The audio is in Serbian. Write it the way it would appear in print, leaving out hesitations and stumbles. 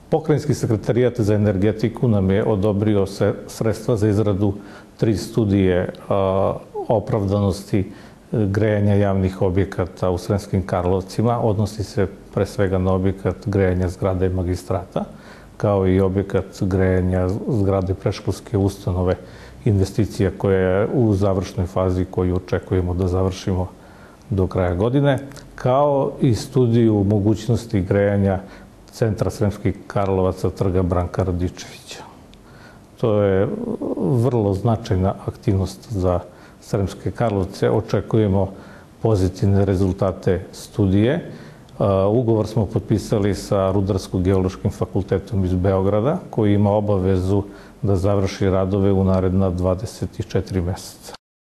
Pokrajinski sekretarijat za energetiku nam je odobrio sredstva za izradu 3 studije opravdanosti grejanja javnih objekata u Sremskim Karlovcima. Odnosi se pre svega na objekat grejanja zgrade magistrata, kao i objekat grejanja zgrade predškolske ustanove, investicija koja je u završnoj fazi koju očekujemo da završimo do kraja godine, kao i studiju mogućnosti grejanja centra Sremskih Karlovaca, trga Branka Radičevića. To je vrlo značajna aktivnost za Sremske Karlovce. Očekujemo pozitivne rezultate studije. Ugovor smo potpisali sa Rudarsko-geološkim fakultetom iz Beograda, koji ima obavezu da završi radove u naredna 24 meseca.